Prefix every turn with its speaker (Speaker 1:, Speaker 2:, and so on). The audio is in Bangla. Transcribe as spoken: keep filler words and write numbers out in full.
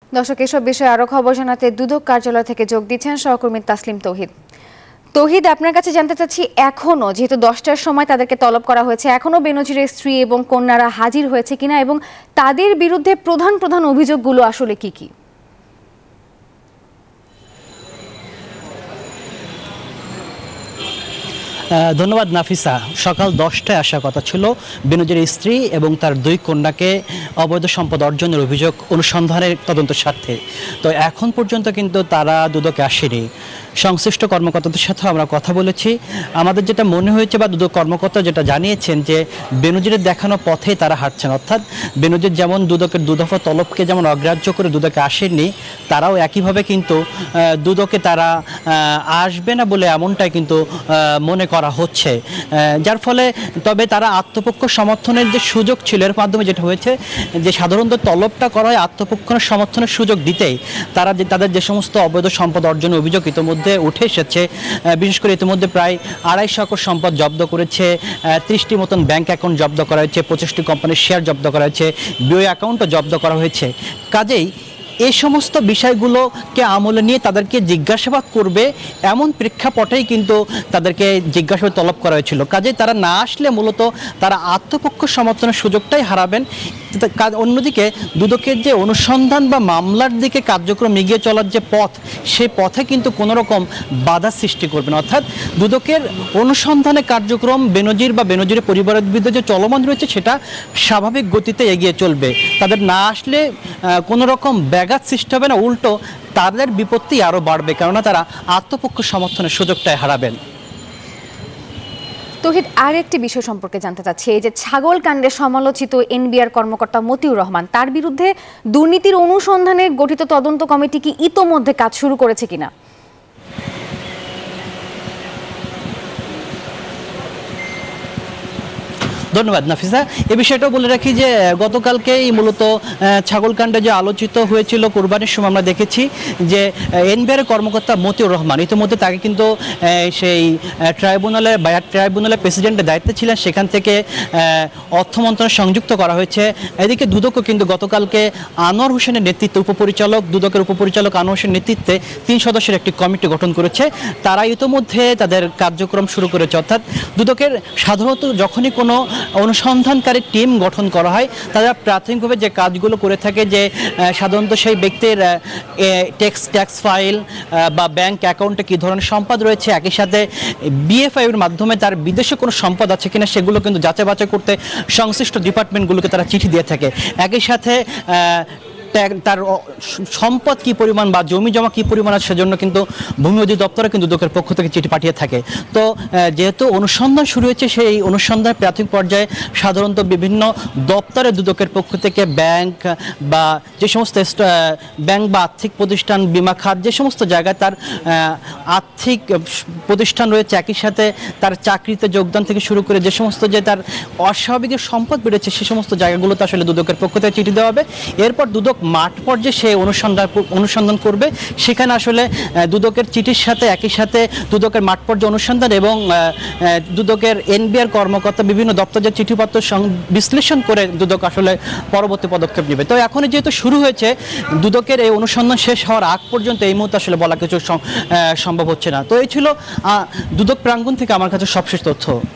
Speaker 1: দর্শক, এসব বিষয়ে আরো খবর জানাতে দুদক কার্যালয় থেকে যোগ দিচ্ছেন সহকর্মী তাসলিম তৌহিদ। তৌহিদ, আপনার কাছে জানতে চাচ্ছি, এখনো যেহেতু দশটার সময় তাদেরকে তলব করা হয়েছে, এখনো বেনজিরের স্ত্রী এবং কন্যারা হাজির হয়েছে কিনা এবং তাদের বিরুদ্ধে প্রধান প্রধান অভিযোগগুলো আসলে কি কি?
Speaker 2: ধন্যবাদ নাফিসা। সকাল দশটায় আসার কথা ছিল বেনজিরের স্ত্রী এবং তার দুই কন্যাকে অবৈধ সম্পদ অর্জনের অভিযোগ অনুসন্ধানের তদন্ত স্বার্থে। তো এখন পর্যন্ত কিন্তু তারা দুদকে আসেনি। সংশ্লিষ্ট কর্মকর্তাদের সাথে আমরা কথা বলেছি। আমাদের যেটা মনে হয়েছে বা দুদক কর্মকর্তা যেটা জানিয়েছেন যে বেনজিরের দেখানো পথে তারা হাঁটছেন, অর্থাৎ বেনজির যেমন দুদকের দুদফা তলবকে যেমন অগ্রাহ্য করে দুদকে আসেননি, তারাও একইভাবে কিন্তু দুদকে তারা আসবে না বলে এমনটাই কিন্তু মনে করা হচ্ছে। যার ফলে তবে তারা আত্মপক্ষ সমর্থনের যে সুযোগ ছিল, এর মাধ্যমে যেটা হয়েছে যে সাধারণত তলবটা করা হয় আত্মপক্ষের সমর্থনের সুযোগ দিতেই তারা যে তাদের যে সমস্ত অবৈধ সম্পদ অর্জনের অভিযোগ ইতিমধ্যে উঠে এসেছে, বিশেষ করে ইতিমধ্যে প্রায় আড়াইশো একর সম্পদ জব্দ করেছে, ত্রিশটি মতন ব্যাংক অ্যাকাউন্ট জব্দ করা হয়েছে, পঁচিশটি কোম্পানির শেয়ার জব্দ করা হয়েছে, বিও অ্যাকাউন্টও জব্দ করা হয়েছে। কাজেই এই সমস্ত বিষয়গুলোকে আমলে নিয়ে তাদেরকে জিজ্ঞাসাবাদ করবে এমন প্রেক্ষাপটেই কিন্তু তাদেরকে জিজ্ঞাসাবাদ তলব করা হয়েছিল। কাজে তারা না আসলে মূলত তারা আত্মপক্ষ সমর্থনের সুযোগটাই হারাবেন। অন্যদিকে দুদকের যে অনুসন্ধান বা মামলার দিকে কার্যক্রম এগিয়ে চলার যে পথ, সেই পথে কিন্তু কোনো রকম বাধা সৃষ্টি করবে না। অর্থাৎ দুদকের অনুসন্ধানের কার্যক্রম বেনজির বা বেনজিরের পরিবারের বিরুদ্ধে যে চলমান রয়েছে সেটা স্বাভাবিক গতিতে এগিয়ে চলবে। তাদের না আসলে কোনো রকম ব্যাঘাত সৃষ্টি হবে না, উল্টো তাদের বিপত্তি আরও বাড়বে, কেননা তারা আত্মপক্ষ সমর্থনের সুযোগটাই হারাবেন।
Speaker 1: তৌহিদ, আর একটি বিষয় সম্পর্কে জানতে চাচ্ছি, এই যে ছাগল কাণ্ডে সমালোচিত এনবিআর কর্মকর্তা মতিউর রহমান, তার বিরুদ্ধে দুর্নীতির অনুসন্ধানে গঠিত তদন্ত কমিটি কি ইতোমধ্যে কাজ শুরু করেছে কিনা?
Speaker 2: ধন্যবাদ নাফিসা। এ বিষয়টাও বলে রাখি যে গতকালকেই মূলত ছাগলকাণ্ডে যে আলোচিত হয়েছিল কোরবানির সময় আমরা দেখেছি যে এনবিআর কর্মকর্তা মতিউর রহমান ইতিমধ্যে তাকে কিন্তু সেই ট্রাইব্যুনালে বায়ার ট্রাইব্যুনালের প্রেসিডেন্টের দায়িত্বে ছিলেন, সেখান থেকে অর্থ মন্ত্রণালয়ে সংযুক্ত করা হয়েছে। এদিকে দুদকও কিন্তু গতকালকে আনোয়ার হোসেনের নেতৃত্বে উপপরিচালক দুদকের উপপরিচালক আনোয়ার হোসেনের নেতৃত্বে তিন সদস্যের একটি কমিটি গঠন করেছে। তারা ইতিমধ্যে তাদের কার্যক্রম শুরু করেছে। অর্থাৎ দুদকের সাধারণত যখনই কোনো অনুসন্ধানকারী টিম গঠন করা হয়, তারা প্রাথমিকভাবে যে কাজগুলো করে থাকে যে সাধারণত সেই ব্যক্তির ট্যাক্স ট্যাক্স ফাইল বা ব্যাংক অ্যাকাউন্টে কী ধরনের সম্পদ রয়েছে, একই সাথে বিএফআইয়ের মাধ্যমে তার বিদেশে কোনো সম্পদ আছে কিনা সেগুলো কিন্তু যাচাই বাছাই করতে সংশ্লিষ্ট ডিপার্টমেন্টগুলোকে তারা চিঠি দিয়ে থাকে। একই সাথে তার সম্পদ কি পরিমাণ বা জমি জমা কি পরিমাণ আছে সেজন্য কিন্তু ভূমি অধিদপ্তরে কিন্তু দুদকের পক্ষ থেকে চিঠি পাঠিয়ে থাকে। তো যেহেতু অনুসন্ধান শুরু হয়েছে, সেই অনুসন্ধান প্রাথমিক পর্যায়ে সাধারণত বিভিন্ন দপ্তরে দুদকের পক্ষ থেকে ব্যাংক বা যে সমস্ত ব্যাংক বা আর্থিক প্রতিষ্ঠান, বিমা খাত, যে সমস্ত জায়গায় তার আর্থিক প্রতিষ্ঠান রয়েছে, একই সাথে তার চাকরিতে যোগদান থেকে শুরু করে যে সমস্ত যে তার অস্বাভাবিক সম্পদ বেড়েছে সে সমস্ত জায়গাগুলোতে আসলে দুদকের পক্ষ থেকে চিঠি দেওয়া হবে। এরপর দুদক মাঠ পর্যায়ে সে অনুসন্ধান অনুসন্ধান করবে। সেখানে আসলে দুদকের চিঠির সাথে একই সাথে দুদকের মাঠ পর্যায়ে অনুসন্ধান এবং দুদকের এনবিআর কর্মকর্তা বিভিন্ন দপ্তরের চিঠিপত্র বিশ্লেষণ করে দুদক আসলে পরবর্তী পদক্ষেপ নেবে। তো এখন যেহেতু শুরু হয়েছে, দুদকের এই অনুসন্ধান শেষ হওয়ার আগ পর্যন্ত এই মুহূর্তে আসলে বলা কিছু সম্ভব হচ্ছে না। তো এই ছিল দুদক প্রাঙ্গণ থেকে আমার কাছে সবশেষ তথ্য।